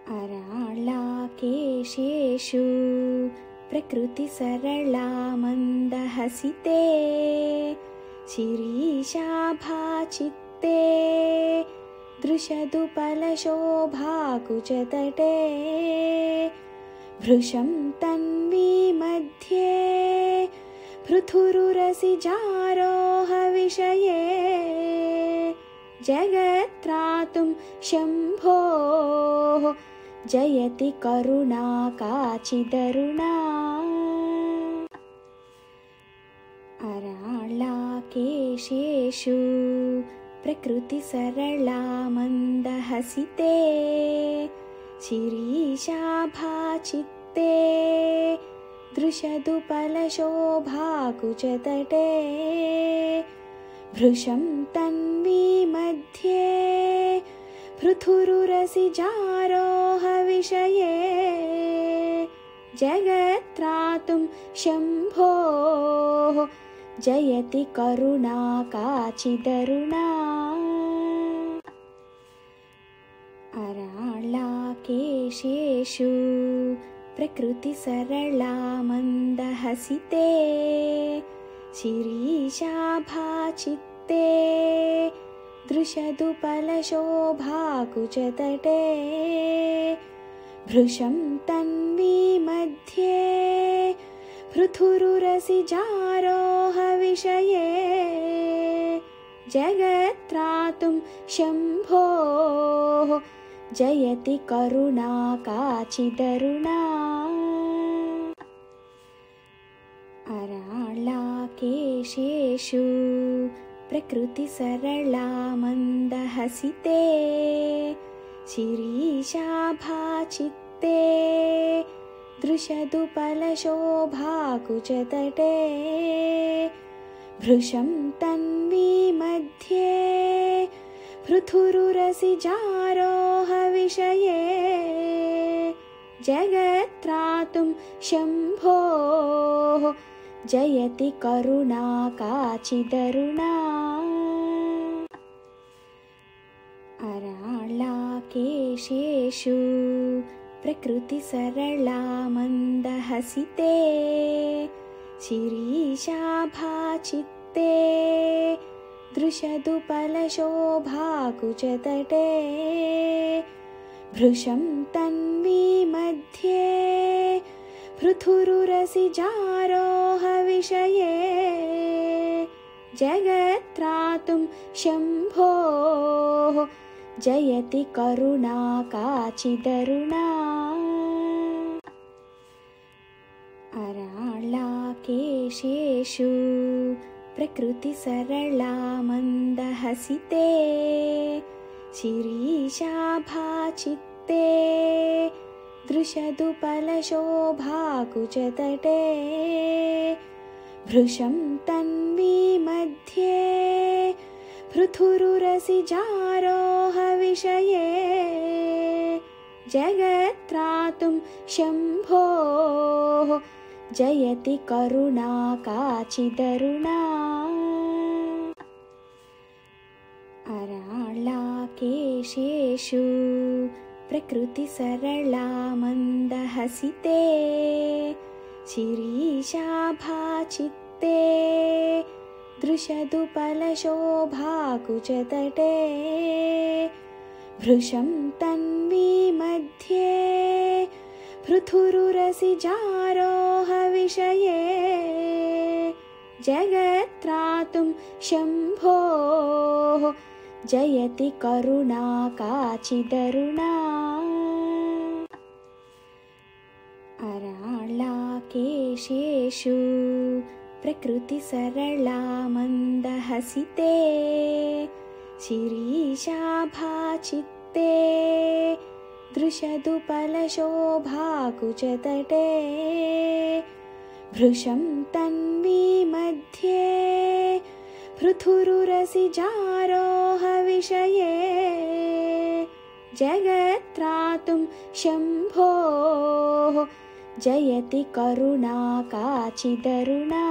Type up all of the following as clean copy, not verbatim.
अराळाकेशेषु प्रकृतिसरला मन्दहसिते शिरीशाभाचित्ते दृशदुपलशोभाकुचतटे भृशं तन्वी मध्ये पृथुरुरसिजारोहविषये जगत्त्रातुं शम्भोः जयति करुणा काचिदरुणा। अराळाकेशेषु प्रकृतिसरला मन्दहसिते शिरीशाभाचित्ते दृशदुपलशोभाकुचतटे भृशं तन्वी मध्ये पृथुरुरसिजारोहविषये जगत्त्रातुं शम्भोः जयति करुणा काचिदरुणा। अराळाकेशेषु प्रकृतिसरला मन्दहसिते शिरीशाभाचित्ते दृशदुपलशोभाकुचतटे भृशं तन्वी मध्ये पृथुरुरसिजारोहविषये जगत्त्रातुं शम्भोः जयति करुणा काचिदरुणा। अराळाकेशेषु प्रकृतिसरला मन्दहसिते शिरीशाभाचित्ते दृशदुपलशोभाकुचतटे भृशं तन्वी मध्ये पृथुरुरसिजारोहविषये जगत्त्रातुं शम्भोः जयति करुणा काचिदरुणा। अराळाकेशेषु प्रकृतिसरला मन्दहसिते शिरीशाभाचित्ते दृशदुपलशोभाकुचतटे भृशं तन्वी मध्ये पृथुरुरसिजारोहविषये जगत्त्रातुं शम्भोः जयति करुणा काचिदरुणा। अराळाकेशेषु प्रकृतिसरला मन्दहसिते शिरीशाभाचित्ते दृशदुपलशोभाकुचतटे भृशं तन्वी मध्ये पृथुरुरसिजारोहविषये जगत्त्रातुं शम्भोः जयति करुणा काचिदरुणा। अराळाकेशेषु प्रकृतिसरला मन्दहसिते शिरीशाभाचित्ते दृशदुपलशोभाकुचतटे भृशं तन्वी मध्ये पृथुरुरसिजारोहविषये जगत्त्रातुं शम्भोः जयति करुणा काचिदरुणा। अराळाकेशेषु प्रकृतिसरला मन्दहसिते शिरीशाभाचित्ते दृशदुपलशोभाकुचतटे भृशं तन्वी मध्ये पृथुरुरसिजारोहविषये जगत्त्रातुं शम्भोः जयति करुणा काचिदरुणा।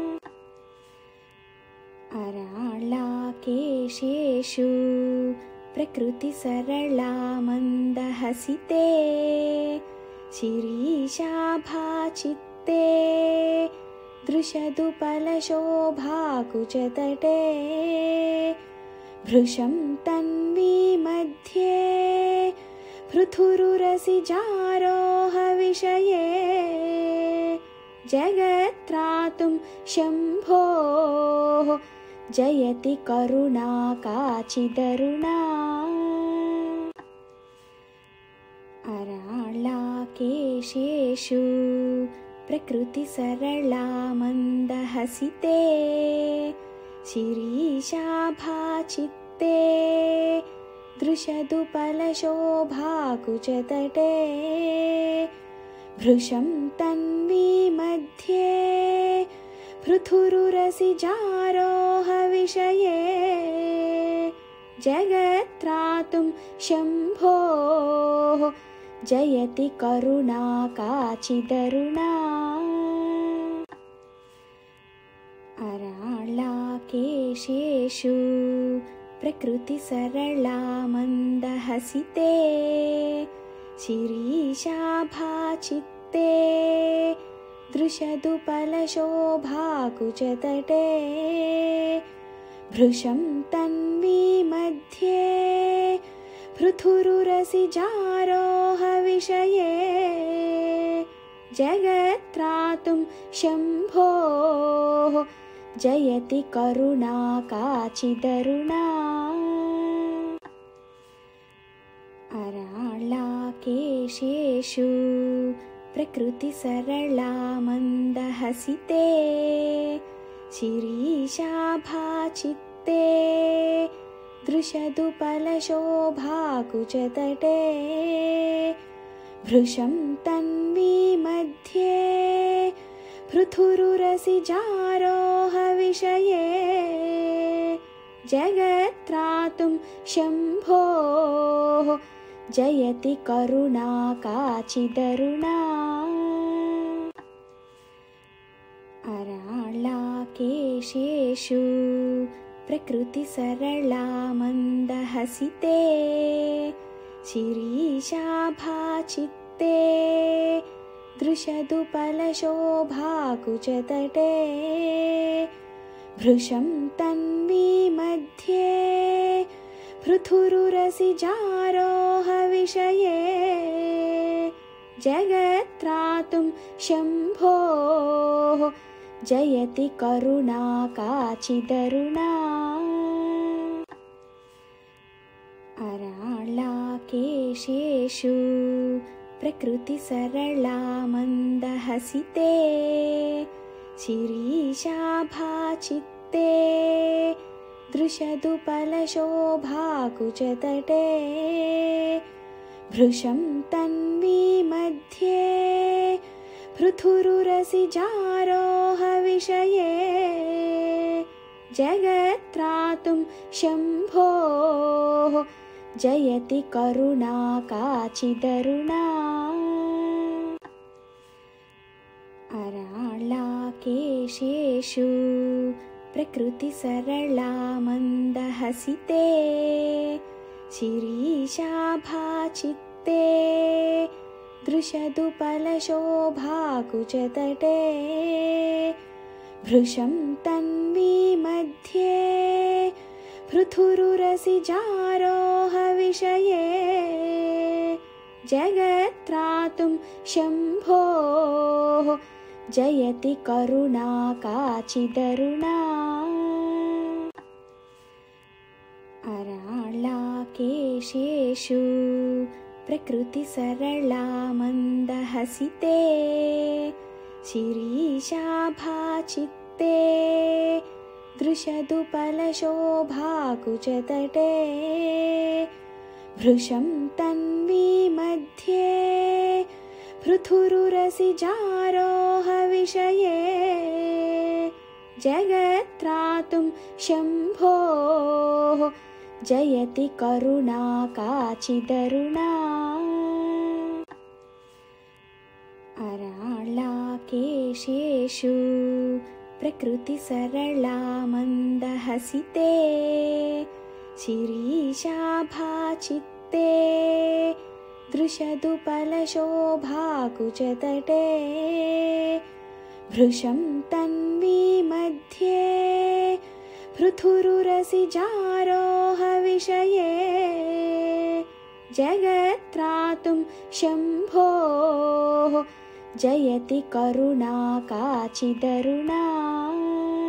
अराळाकेशेषु प्रकृतिसरला मन्दहसिते शिरीशाभाचित्ते दृशदुपलशोभाकुचतटे भृशं तन्वी मध्ये पृथुरुरसिजारोहविषये जगत्त्रातुं शम्भोः जयति करुणा काचिदरुणा अराळाकेशेषु प्रकृतिसरला मन्दहसिते शिरीशाभाचित्ते दृशदुपलशोभाकुचतटे भृशं तन्वी मध्ये पृथुरुरसिजारोहविषये जगत्त्रातुं शम्भोः जयति करुणा काचिदरुणा अराळाकेशेषु प्रकृतिसरला मन्दहसिते शिरीशाभाचित्ते दृशदुपलशोभाकुचतटे भृशं तन्वी मध्ये पृथुरुरसिजारोहविषये जगत्त्रातुं शम्भोः जयति करुणा काचिदरुणा अराळाकेशेषु प्रकृतिसरला मन्दहसिते शिरीशाभाचित्ते दृशदुपलशोभाकुचतटे भृशं तन्वी मध्ये पृथुरुरसिजारोहविषये जगत्त्रातुं शम्भोः जयति करुणा काचिदरुणा अराळाकेशेषु प्रकृतिसरला मन्दहसिते शिरीशाभाचित्ते दृशदुपलशोभाकुचतटे भृशं तन्वी मध्ये पृथुरुरसिजारोहविषये जगत्त्रातुं शम्भोः जयति करुणा काचिदरुणा अराळाकेशेषु प्रकृतिसरला मन्दहसिते शिरीशाभाचित्ते दृशदुपलशोभाकुचतटे भृशं तन्वी मध्ये पृथुरुरसिजारोहविषये जगत्त्रातुं शम्भोः जयति करुणा काचिदरुणा अराळाकेशेषु प्रकृतिसरला मन्दहसिते शिरीशाभाचित्ते दृशदुपलशोभाकुचतटे भृशं तन्वी मध्ये पृथुरुरसिजारोहविषये जगत्त्रातुं शम्भोः जयति करुणा काचिदरुणा अराळाकेशेषु प्रकृतिसरला मन्दहसिते शिरीशाभाचित्ते दृशदुपलशोभाकुचतटे भृशं तन्वी मध्ये पृथुरुरसिजारोहविषये जगत्त्रातुं शम्भोः जयति करुणा काचिदरुणा अराळाकेशेषु प्रकृतिसरला मन्दहसिते शिरीशाभाचित्ते दृशदुपलशोभाकुचतटे भृशं तन्वी मध्ये पृथुरुरसिजारोहविषये जगत्त्रातुं शम्भोः जयति करुणा काचिदरुणा।